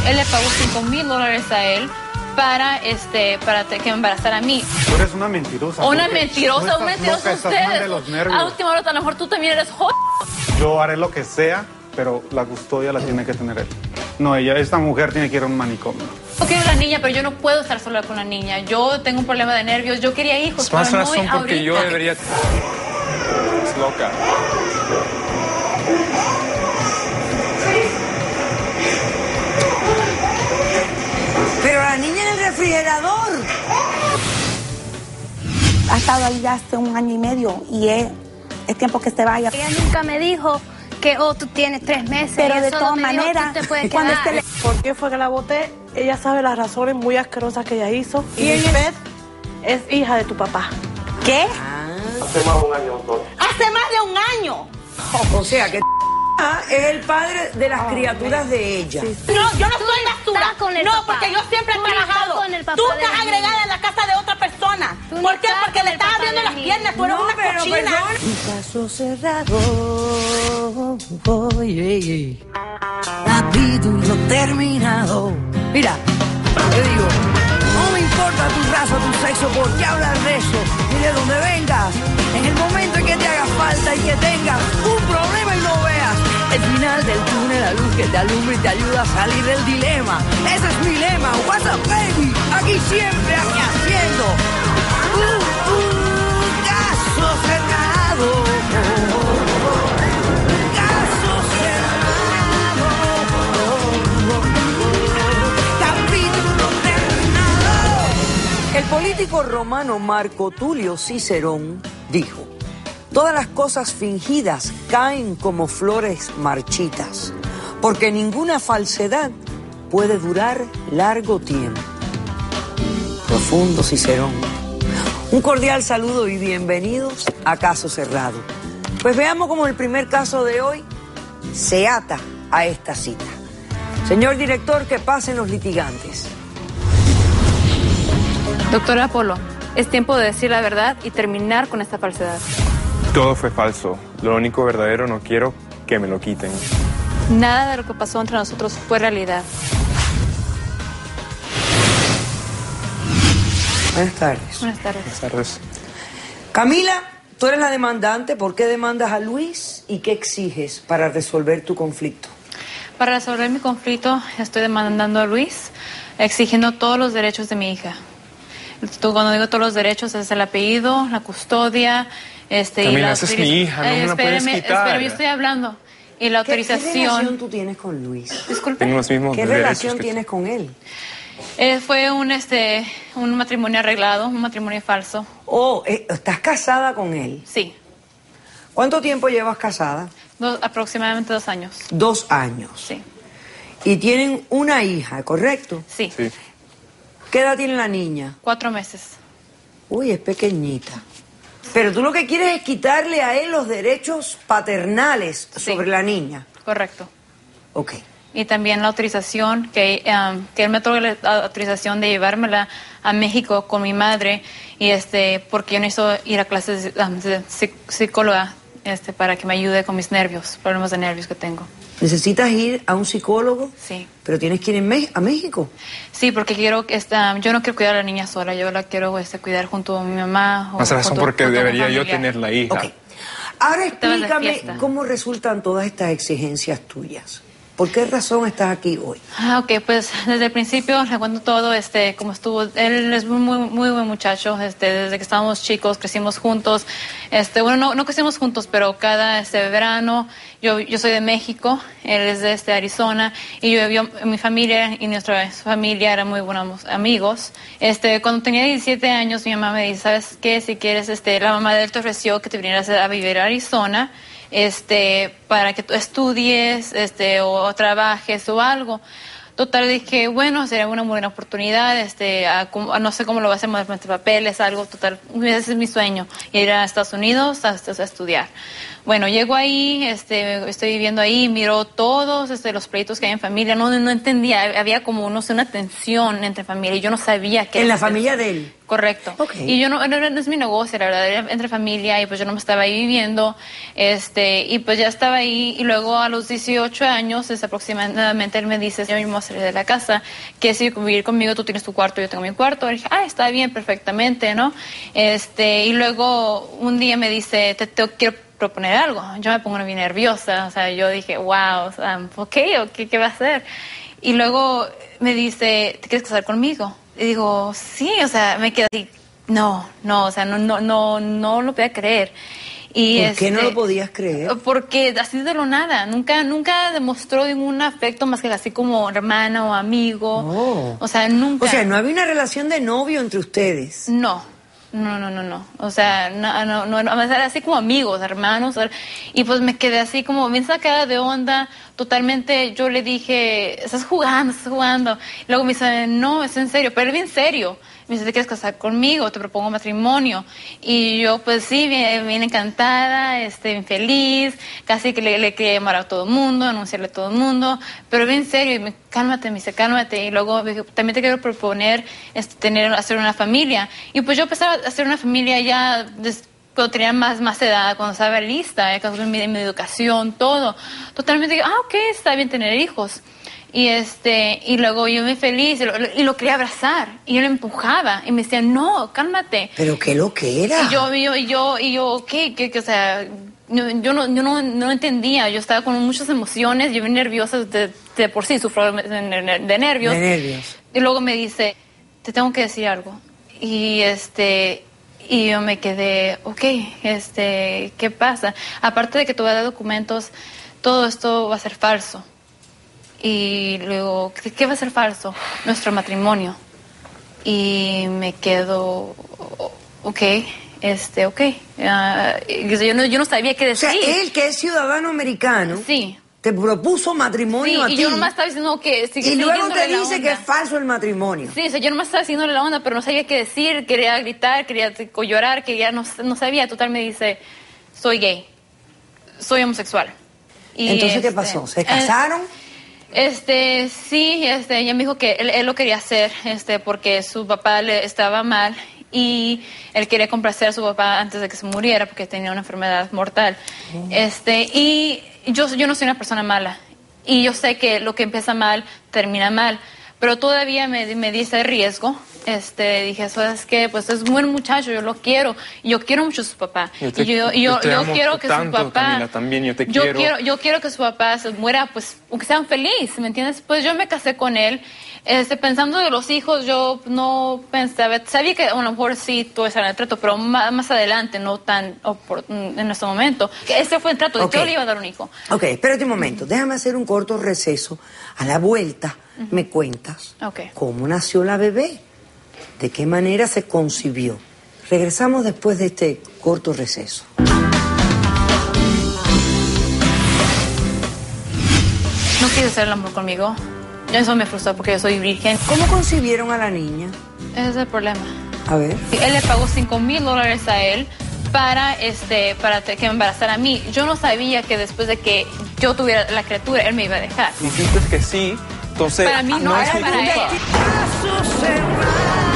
Él le pagó $5,000 a él para que me embarazara a mí. Tú eres una mentirosa. Una mentirosa, un mentiroso ustedes. De los nervios. A última hora, a lo mejor tú también eres jodido. Yo haré lo que sea, pero la custodia la tiene que tener él. No, esta mujer tiene que ir a un manicomio. Yo quiero la niña, pero yo no puedo estar sola con la niña. Yo tengo un problema de nervios, yo quería hijos, es más pero razón no porque ahorita. yo debería... Es loca. Pero la niña en el refrigerador. Ha estado ahí ya hace 1 año y medio y es tiempo que se vaya. Ella nunca me dijo que, tú tienes 3 meses. Pero ella de solo todas me dijo, maneras, tú te puedes cuando quedar. ¿Por qué fue que la boté? Ella sabe las razones muy asquerosas que ella hizo. Y Lisbeth es hija de tu papá. ¿Qué? Hace más de 1 año, doctor. Hace más de 1 año. O sea que es el padre de las criaturas de ella. No, yo no soy basura. No, porque yo siempre he trabajado. Tú estás agregada en la casa de otra persona. ¿Por qué? Porque le estás abriendo las piernas. Tú eres una cochina. Caso cerrado. Capítulo terminado. Mira, te digo, no me importa tu raza, tu sexo, por qué hablar de eso, ni de dónde vengas. En el momento en que te haga falta y que tengas un problema y no veas el final del túnel, la luz que te alumbra y te ayuda a salir del dilema. Ese es mi lema. What's up, baby? Aquí siempre, aquí haciendo caso cerrado. Caso cerrado. Capítulo terminado. El político romano Marco Tulio Cicerón dijo: todas las cosas fingidas caen como flores marchitas, porque ninguna falsedad puede durar largo tiempo. Profundo Cicerón. Un cordial saludo y bienvenidos a Caso Cerrado. Pues veamos cómo el primer caso de hoy se ata a esta cita. Señor director, que pasen los litigantes. Doctora Apolo, es tiempo de decir la verdad y terminar con esta falsedad. Todo fue falso. Lo único verdadero no quiero que me lo quiten. Nada de lo que pasó entre nosotros fue realidad. Buenas tardes. Buenas tardes. Buenas tardes. Camila, tú eres la demandante. ¿Por qué demandas a Luis y qué exiges para resolver tu conflicto? Para resolver mi conflicto, estoy demandando a Luis, exigiendo todos los derechos de mi hija. Cuando digo todos los derechos, es el apellido, la custodia, Camila, y la esa es mi hija, no me la puedes quitar. Espérame, yo estoy hablando. Y la autorización. ¿Qué relación tú tienes con Luis? Disculpe. Tengo los mismos ¿Qué derechos relación que tienes con él? Fue un matrimonio arreglado, un matrimonio falso. Oh, ¿estás casada con él? Sí. ¿Cuánto tiempo llevas casada? Aproximadamente 2 años. 2 años. Sí. Y tienen una hija, ¿correcto? Sí. Sí. ¿Qué edad tiene la niña? 4 meses. Uy, es pequeñita. Pero tú lo que quieres es quitarle a él los derechos paternales sobre la niña. Correcto. Ok. Y también la autorización, que él me otorgue la autorización de llevármela a México con mi madre, y porque yo necesito ir a clases de psicóloga para que me ayude con mis nervios, problemas de nervios que tengo. ¿Necesitas ir a un psicólogo? Sí. ¿Pero tienes que ir a México? Sí, porque yo no quiero cuidar a la niña sola, yo la quiero cuidar junto a mi mamá. Más razón porque debería yo tener la hija. Ok. Ahora Estabas de explícame fiesta. cómo resultan todas estas exigencias tuyas. ¿Por qué razón estás aquí hoy? Ok, pues desde el principio le cuento todo, cómo estuvo. Él es muy buen muchacho, desde que estábamos chicos, crecimos juntos. Bueno, no crecimos juntos, pero cada verano, yo soy de México, él es de Arizona, y mi familia y nuestra familia eran muy buenos amigos. Cuando tenía 17 años, mi mamá me dice, ¿sabes qué? Si quieres, la mamá de él te ofreció que te vinieras a vivir a Arizona, para que tú estudies, o trabajes o algo. Total, dije, bueno, sería una buena oportunidad, no sé cómo lo va a hacer, mover papeles, algo, total, ese es mi sueño, ir a Estados Unidos a estudiar. Bueno, llego ahí, estoy viviendo ahí, miro todos los pleitos que hay en familia, no entendía, había como, no sé, una tensión entre familia, y yo no sabía qué. ¿En la familia de él? Correcto. Okay. Y yo no es mi negocio, la verdad, era entre familia y pues yo no me estaba ahí viviendo, y pues ya estaba ahí y luego a los 18 años, aproximadamente, él me dice, yo mismo a salir de la casa, que si vivir conmigo, tú tienes tu cuarto, yo tengo mi cuarto. Y dije, está bien, perfectamente, ¿no? Y luego un día me dice, te quiero proponer algo. Yo me pongo bien nerviosa, o sea, yo dije, wow, ¿qué va a hacer? Y luego me dice, ¿te quieres casar conmigo? Y digo, sí, o sea, me quedé así, no, o sea, no lo podía creer. Y ¿Por qué no lo podías creer? Porque así de lo nada, nunca demostró ningún afecto más que así como hermana o amigo. Oh. O sea, nunca. O sea, no había una relación de novio entre ustedes. No. O sea, no, así como amigos, hermanos. Y pues me quedé así como bien sacada de onda, totalmente. Yo le dije, estás jugando. Y luego me dice, no, es en serio, pero es bien serio. Me dice, ¿te quieres casar conmigo? Te propongo matrimonio. Y yo, pues sí, bien encantada, bien feliz, casi que le quería llamar a todo el mundo, anunciarle a todo el mundo, pero bien serio. Y me dice, cálmate. Y luego me dijo, también te quiero proponer hacer una familia. Y pues yo empezaba a hacer una familia ya cuando tenía más edad, cuando estaba lista, con mi educación, todo. Totalmente, ok, está bien tener hijos. Y luego yo me feliz y lo quería abrazar y yo le empujaba y me decía, no, cálmate. Pero qué lo que era. Y yo, ¿qué? O sea, yo no entendía. Yo estaba con muchas emociones, yo bien nerviosa de por sí, sufro de nervios. De nervios. Y luego me dice, te tengo que decir algo. Y yo me quedé, ¿qué pasa? Aparte de que te voy a dar documentos, todo esto va a ser falso. Y luego, ¿qué va a ser falso? Nuestro matrimonio. Y me quedo, yo no sabía qué decir. O sea, él, que es ciudadano americano, sí, te propuso matrimonio a ti. Y yo nomás estaba diciendo que... Y luego te dice que es falso el matrimonio. Sí, o sea, yo nomás estaba haciéndole la onda, pero no sabía qué decir, quería gritar, quería llorar, que ya no sabía. Total, me dice, soy gay, soy homosexual. Y entonces, ¿qué pasó? ¿Se casaron? Sí, ella me dijo que él lo quería hacer, porque su papá le estaba mal y él quería complacer a su papá antes de que se muriera porque tenía una enfermedad mortal. Y yo no soy una persona mala y yo sé que lo que empieza mal termina mal, pero todavía me di ese riesgo. Dije, ¿sabes qué? Pues es un buen muchacho, yo lo quiero. Yo quiero mucho a su papá. Yo quiero que su papá... Camila, también yo te quiero. Yo quiero que su papá se muera, pues, aunque sean feliz, ¿me entiendes? Pues yo me casé con él. Pensando de los hijos, yo no pensaba... Sabía que a lo mejor sí todo ese era el trato, pero más adelante, no tan en este momento. Ese fue el trato, de que yo le iba a dar un hijo. Ok, espérate un momento. Déjame hacer un corto receso. A la vuelta, me cuentas cómo nació la bebé. ¿De qué manera se concibió? Regresamos después de este corto receso. No quiere hacer el amor conmigo. Eso me frustró porque yo soy virgen. ¿Cómo concibieron a la niña? Ese es el problema. A ver. Él le pagó $5,000 a él para que me embarazara a mí. Yo no sabía que después de que yo tuviera la criatura, él me iba a dejar. Dijiste que sí, entonces para mí no es era mi para culpa. él.